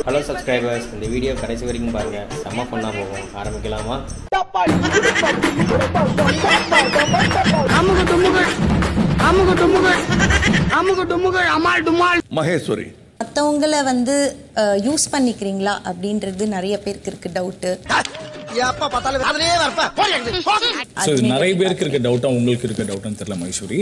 Hello subscribers, இந்த video கடைசி வரைக்கும் பாருங்க. செம்ம ஃபன்னா போகும். ஆரம்பிக்கலாமா? மகேஸ்வரி, மற்றவங்கள வந்து யூஸ் பண்ணிக்கிறீங்களா அப்படின்றது நிறைய பேருக்கு இருக்கு டவுட்டு. நிறைய பேருக்கு இருக்க டவுட்டா உங்களுக்கு இருக்க டவுட்னு தெரியல மகேஸ்வரி.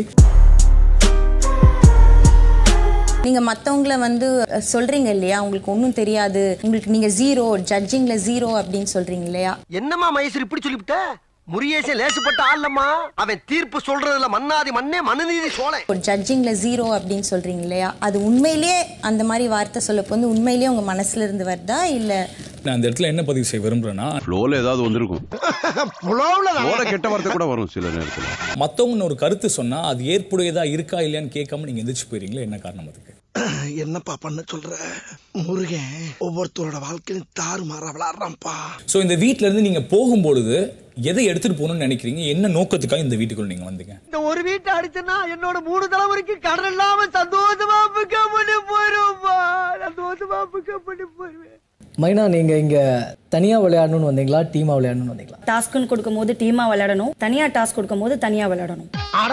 நீங்க மற்றவங்கள வந்து சொல்றீங்க இல்லையா, உங்களுக்கு ஒன்றும் தெரியாது, உங்களுக்கு நீங்க ஜீரோ, ஜட்ஜிங்ல ஜீரோ அப்படின்னு சொல்றீங்க இல்லையா? என்னம்மா மகேஸ்வரி இப்படி சொல்லிவிட்ட? முரியேசே லேசுப்பட்ட ஆள்லம்மா. அவன் தீர்ப்பு சொல்றதுல மன்னாதி மண்ணே மனுநீதி சோலை. ஒரு ஜட்ஜிங்ல ஜீரோ அப்படின்னு சொல்றீங்க இல்லையா, அது உண்மையிலேயே அந்த மாதிரி வார்த்தை சொல்லப்போ வந்து உண்மையிலேயே உங்க மனசுல இருந்து வருதா இல்ல? நான் அந்த இடத்துல என்ன பதிவு செய்ய விரும்புறேன்னா, ஃப்ளோல ஏதாவது வந்திருக்கும். ஃப்ளோல கெட்ட வார்த்தை கூட வரும் சில நேரத்துல. மத்தவங்க ஒரு கருத்து சொன்னா அது ஏற்புடையதா இருக்கா இல்லையான்னு கேட்காம நீங்க எந்திரிச்சு போயிருங்களா? என்ன காரணம் அதுக்கு? என்னப்பா பண்ண சொல்ற? முருகன் ஒவ்வொருத்தரோட வாழ்க்கையும் தாறுமாறா விளையாடுறான்ப்பா. சோ இந்த வீட்ல இருந்து நீங்க போகும்பொழுது எதை எடுத்துட்டு போகணும்னு நினைக்கிறீங்க? என்ன நோக்கத்துக்காக இந்த வீட்டுக்குள்ள நீங்க வந்தீங்க? இந்த ஒரு வீட்டை அடிச்சனா என்னோட 3 தலைமுறைக்கு கடன் இல்லாம சந்தோஷமா பிக்கப் பண்ணி போயிருப்பா. சந்தோஷமா பிக்கப் பண்ணி போயிருவேன். மைனா, நீங்க இங்க தனியா விளையாடணும்னு வந்தீங்களா, டீமா விளையாடணும்னு வந்தீங்களா? டாஸ்க்னு கொடுக்கும்போது டீமா விளையாடணும், தனியா டாஸ்க் கொடுக்கும்போது தனியா விளையாடணும்.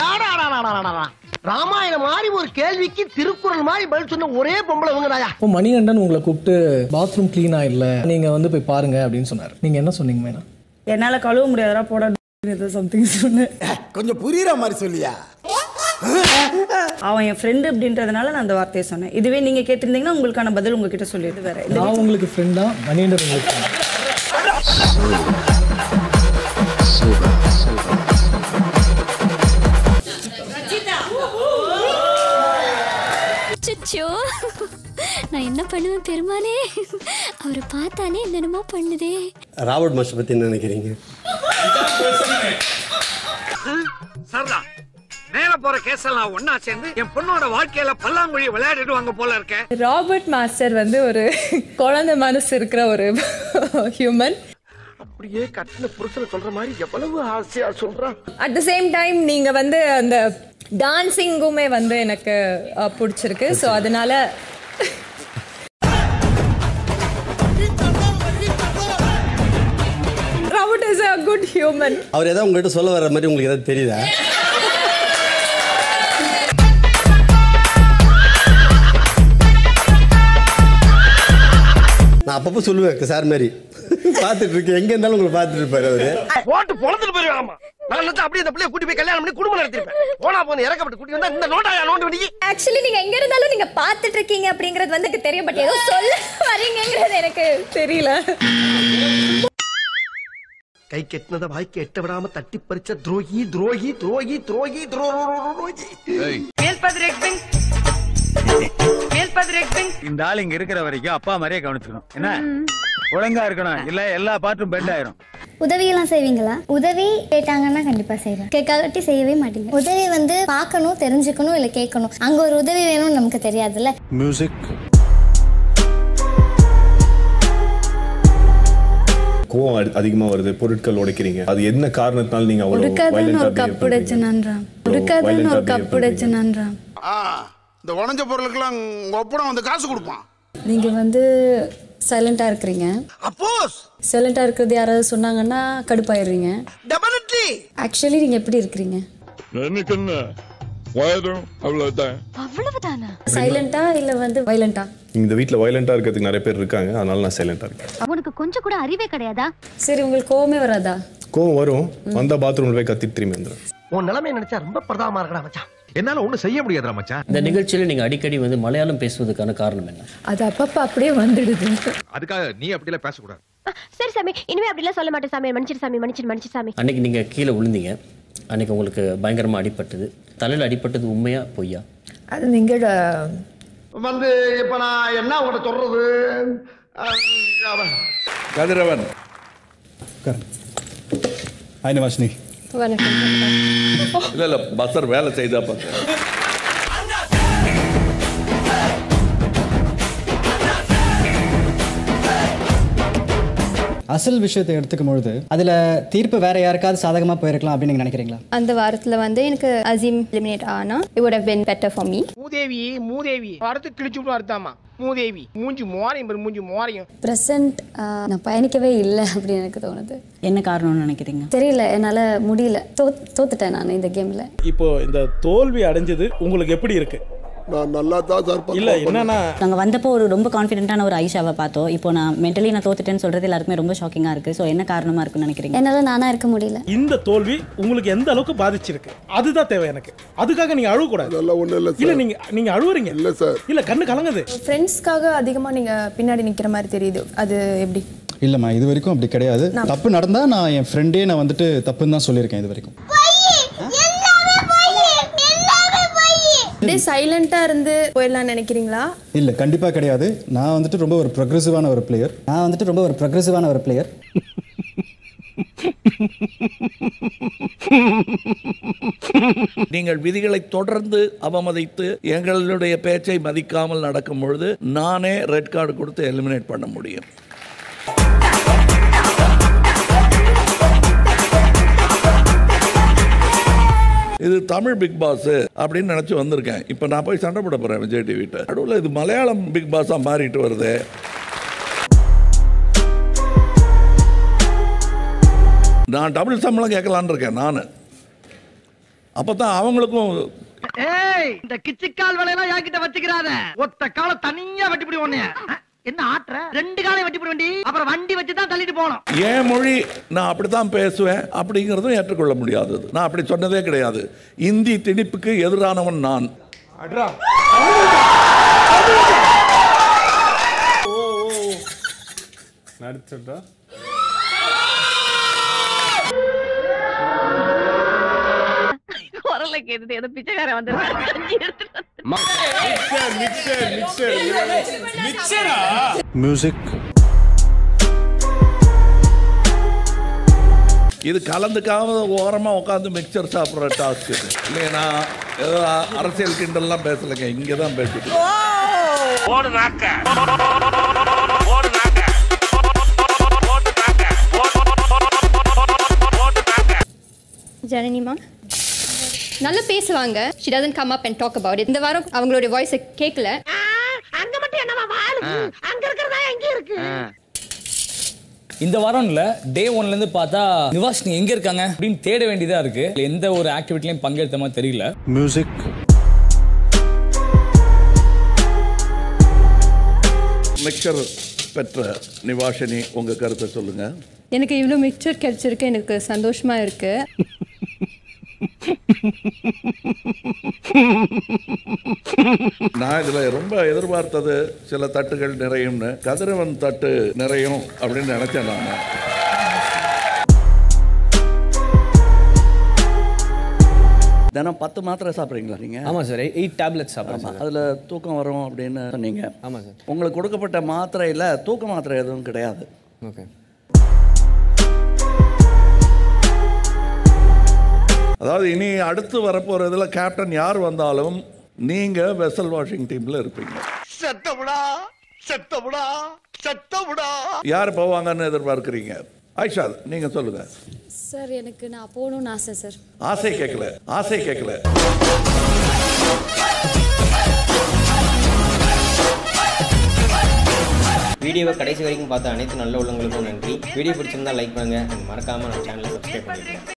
ராமாயணம் மாதிரி ஒரு கேள்விக்கு திருக்குறள் மாதிரி பதில் சொன்ன ஒரே பொம்பளை இவங்கதாயா. இப்போ மணிகண்டன் உங்களை கூப்பிட்டு பாத்ரூம் கிளீனா இல்ல, நீங்க வந்து போய் பாருங்க அப்படின்னு சொன்னாரு. நீங்க என்ன சொன்னீங்க மைனா? என்னால கழுவ முடியாதா போட சம்திங் சொன்னேன். கொஞ்சம் புரியுற மாதிரி சொல்லியா? அவன் என் ஃப்ரெண்டு அப்படின்றதுனால நான் அந்த வார்த்தையை சொன்னேன். இதுவே நீங்க கேட்டிருந்தீங்கன்னா உங்களுக்கான பதில் உங்ககிட்ட சொல்லிட்டு வேற. நான் உங்களுக்கு ஃப்ரெண்டா, மணிகண்டன் உங்களுக்கு friend? நான் என்ன பண்ணுவேன் பெருமானே, அவரை பார்த்தாலே என்னென்னமோ பண்ணுதே. ராபர்ட் மாஸ்டர் பத்தி என்ன நினைக்கிறீங்க? சரதா, மேல போற கேஸெல்லாம் ஒன்னா சேர்ந்து என் பொண்ணோட வாழ்க்கையில பல்லாங்குழி விளையாடிடுவாங்க போல இருக்க. ராபர்ட் மாஸ்டர் வந்து ஒரு குழந்தை மனசு இருக்கிற ஒரு ஹியூமன். அப்படியே கட்டின புருஷனை சொல்ற மாதிரி எவ்வளவு ஆசையா சொல்றான். அட் த சேம் டைம் நீங்க வந்து அந்த டான்சிங்குமே வந்து எனக்கு பிடிச்சிருக்கு. ஸோ அதனால Robert is a good human. அவர் ஏதாவது உங்ககிட்ட சொல்ல வர மாதிரி உங்களுக்கு ஏதாவது தெரியுதா? நான் அப்பப்போ சொல்லுவேன் சார் மாதிரி பார்த்துட்டு இருக்கேன், எங்க இருந்தாலும் உங்களை பார்த்துட்டு இருப்பாரு அவரு. போட்டு பொழந்துட்டு போயிருவாமா. நான் அப்படியே அந்த பிள்ளைய கூட்டி போய் கல்யாணம் பண்ணி குடும்பம் நடத்திருப்பேன். போனா போன இறக்கப்பட்டு கூட்டி வந்தா இந்த நோட்டாயா நோண்டு பண்ணி. ஆக்சுவலி நீங்க எங்க இருந்தாலும் நீங்க பாத்துட்டு இருக்கீங்க அப்படிங்கிறது வந்து எனக்கு தெரியும். பட் ஏதோ சொல்ல வரீங்கிறது எனக்கு தெரியல. கை கெட்டினத வாய்க்கு எட்ட விடாம தட்டி பறிச்ச துரோகி துரோகி துரோகி துரோகி துரோகி. இந்த ஆள் இங்க இருக்கிற வரைக்கும் அப்பா மாதிரியே கவனிச்சுக்கணும். என்ன ஒழுங்கா இருக்கணும், இல்ல எல்லா பாட்டும் பெண்ட் ஆயிரும். உதவியெல்லாம் செய்வீங்களா? உதவி கேட்டாங்கன்னா கண்டிப்பா செய்வேன், கேட்காட்டி செய்யவே மாட்டீங்க. உதவி வந்து பார்க்கணும், தெரிஞ்சுக்கணும், இல்ல கேட்கணும். அங்க ஒரு உதவி வேணும்னு நமக்கு தெரியாதுல்ல. மியூசிக். கோவம் அதிகமா வருது, பொருட்கள் உடைக்கிறீங்க, அது என்ன காரணத்தால நீங்க அவ்வளவு இந்த உடஞ்ச பொருளுக்கெல்லாம் ஒப்படம் வந்து காசு கொடுப்பான். நீங்க வந்து சைலண்டா இருக்கிறீங்க. அப்போஸ் சைலண்டா இருக்கிறது யாராவது சொன்னாங்கன்னா கடுப்பாயிடுறீங்க. டெஃபினெட்லி. ஆக்சுவலி நீங்க எப்படி இருக்கீங்க? எனக்கு என்ன வயதும் அவ்வளவுதான். அவ்வளவுதானா? சைலண்டா இல்ல வந்து வயலண்டா? இந்த வீட்ல வயலண்டா இருக்கிறதுக்கு நிறைய பேர் இருக்காங்க, அதனால நான் சைலண்டா இருக்கேன். அவனுக்கு கொஞ்சம் கூட அறிவே கிடையாதா? சரி, உங்களுக்கு கோவமே வராதா? கோவம் வரும், வந்தா பாத்ரூம்ல போய் கத்திட்டு திரும்பி வந்துடும். உன் நிலைமையை நினைச்சா ரொம்ப பிரதாமா இருக்கடா மச்சான். என்னால ஒண்ணும் செய்ய முடியாதுடா மச்சான். இந்த நிகழ்ச்சியில நீங்க அடிக்கடி வந்து மலையாளம் பேசுவதற்கான காரணம் என்ன? அது அப்பப்ப அப்படியே வந்துடுது. அதுக்காக நீ அப்படிலாம் பேசக்கூடாது. சரி சாமி, இனிமே அப்படிலாம் சொல்ல மாட்டேன் சாமி. மன்னிச்சிரு சாமி, மன்னிச்சிரு சாமி. அன்னைக்கு நீங்க கீழே விழுந்தீங்க, அன்னைக்கு உங்களுக்கு பயங்கரமா அடிபட்டது. தலையில அடிபட்டது உண்மையா பொய்யா? அது நீங்க வந்து இப்ப நான் என்ன உங்கள்கிட்ட சொல்றது? கதிரவன். வாசினி. இல்ல பஸ்ஸர் வேலை செய்தா பார்த்து. அசல் விஷயத்தை எடுத்துக்கும் பொழுது அதில் தீர்ப்பு வேற யாருக்காவது சாதகமாக போயிருக்கலாம் அப்படின்னு நீங்கள் நினைக்கிறீங்களா? அந்த வாரத்தில் வந்து எனக்கு அசீம் எலிமினேட் ஆனால் it would have been better for me. மூதேவி அடுத்து கிழிச்சு விட்டு அர்த்தமா மூதேவி மூஞ்சி மோரையும் ப்ரெசன்ட் நான் பயணிக்கவே இல்லை அப்படின்னு எனக்கு தோணுது. என்ன காரணம்னு நினைக்கிறீங்க? தெரியல, என்னால் முடியல, தோத்துட்டேன் நான் இந்த கேமில். இப்போ இந்த தோல்வி அடைஞ்சது உங்களுக்கு எப்படி இருக்கு? நான் நல்லா தான் சார் இல்ல என்னன்னா நாங்கள் வந்தப்போ ஒரு ரொம்ப கான்ஃபிடென்ட்டான ஒரு ஐஷாவை பார்த்தோம். இப்போ நான் மென்டலி நான் தோத்துட்டேன்னு சொல்றது எல்லாருக்குமே ரொம்ப ஷாக்கிங்காக இருக்கு. ஸோ என்ன காரணமாக இருக்குன்னு நினைக்கிறீங்க? என்னால் நானாக இருக்க முடியல. இந்த தோல்வி உங்களுக்கு எந்த அளவுக்கு பாதிச்சிருக்கு அதுதான் தேவை எனக்கு. அதுக்காக நீங்க அழுவக்கூடாது. அதெல்லாம் ஒண்ணும் இல்ல இல்ல நீங்க அழுவுறீங்க. இல்ல சார், இல்ல கண்ணு கலங்குது. ஃப்ரெண்ட்ஸ்க்காக அதிகமாக நீங்கள் பின்னாடி நிற்கிற மாதிரி தெரியுது, அது எப்படி? இல்லைம்மா, இது வரைக்கும் அப்படி கிடையாது. தப்பு நடந்தால் நான் என் ஃப்ரெண்டே நான் வந்துட்டு தப்புன்னு தான் சொல்லியிருக்கேன் இது வரைக்கும். அப்படியே சைலண்டாக இருந்து போயிடலாம்னு நினைக்கிறீங்களா? இல்லை, கண்டிப்பாக கிடையாது. நான் வந்துட்டு ரொம்ப ஒரு ப்ரொக்ரெசிவான ஒரு பிளேயர். நீங்கள் விதிகளை தொடர்ந்து அவமதித்து எங்களுடைய பேச்சை மதிக்காமல் நடக்கும் பொழுது நானே ரெட் கார்டு கொடுத்து எலிமினேட் பண்ண முடியும். இது தமிழ் பிக் பாஸ் அப்படின்னு நினைச்சு வந்திருக்கேன். இப்ப நான் போய் சண்டை போட போறேன் விஜய் டிவிட்ட. நடுவில் இது மலையாளம் பிக் பாஸா மாறிட்டு வருது. நான் டபுள் சம்பளம் கேட்கலான்னு இருக்கேன் நான். அப்பதான் அவங்களுக்கும் இந்த கிச்சிக்கால் வேலையெல்லாம் என்கிட்ட வச்சுக்கிறாத. ஒத்த கால தனியா வெட்டி பிடி ஒண்ணு. என்ன ஆட்ற? 2 காலையும் வெட்டி பிடி வண்டி. அப்புறம் வண்டி வச்சு தான் தள்ளிட்டு போகணும். என் மொழி நான் அப்படித்தான் பேசுவேன் அப்படிங்கிறதும் ஏற்றுக்கொள்ள முடியாதது. நான் அப்படி சொன்னதே கிடையாது. இந்தி திணிப்புக்கு எதிரானவன் நான். நடிச்சா குரல கேட்டுட்டு ஏதோ பிச்சைக்காரன் வந்துருக்கான். மியூசிக் இது கலந்துக்காம ஓரமா உட்காந்து மிக்சர் சாப்பிட்ற டாஸ்க் இது இல்லையா? நான் ஏதோ அரசியல் கிண்டல்லாம் பேசலைங்க, இங்கே தான் பேசிட்டு. ஜனனிமா நல்லா பேசுவாங்க. she doesn't come up and talk about it. இந்த வாரம் அவங்களுடைய வாய்ஸ் கேட்கல. அங்க மட்டும் என்னவா வாழும்? அங்க இருக்கிறதா எங்க இருக்கு? இந்த வாரம்ல டே 1ல இருந்து பார்த்தா நிவாஷினி எங்க இருக்காங்க அப்படின்னு தேட வேண்டியதா இருக்கு. எந்த ஒரு ஆக்டிவிட்டிலையும் பங்கெடுத்த மாதிரி தெரியல. மியூசிக் மிக்சர் பெற்ற நிவாஷினி உங்க கருத்தை சொல்லுங்க. எனக்கு இவ்வளோ மிக்சர் கிடைச்சிருக்கு, எனக்கு சந்தோஷமா இருக்கு. நான் இதுல ரொம்ப எதிர்பார்த்தது சில தட்டுகள் நிறையும்னு. கதிரவன் தட்டு நிறையும் அப்படின்னு நினைச்சேன் நான். தினம் 10 மாத்திரை சாப்பிட்றீங்களா நீங்க? ஆமாம் சார், 8 டேப்லெட்ஸ் சாப்பிட்றேன். அதில் தூக்கம் வரும் அப்படின்னு சொன்னீங்க. ஆமாம் சார். உங்களுக்கு கொடுக்கப்பட்ட மாத்திரையில் தூக்க மாத்திரை எதுவும் கிடையாது. ஓகே. அதாவது இனி அடுத்து வரப்போறதுல கேப்டன் யார் வந்தாலும் நீங்க வெசல் வாஷிங் டீம்ல இருப்பீங்க. யார் போவாங்கன்னு எதிர்பார்க்கிறீங்க? ஆயிஷா நீங்க சொல்லுங்க சார். எனக்கு நான் போகணும்னு ஆசை சார். ஆசை கேட்கல. வீடியோவை கடைசி வரைக்கும் பார்த்த அனைத்து நல்ல உள்ளங்களுக்கும் நன்றி. வீடியோ பிடிச்சிருந்தா லைக் பண்ணுங்க, மறக்காம நம்ம சேனலை சப்ஸ்கிரைப் பண்ணிடுங்க.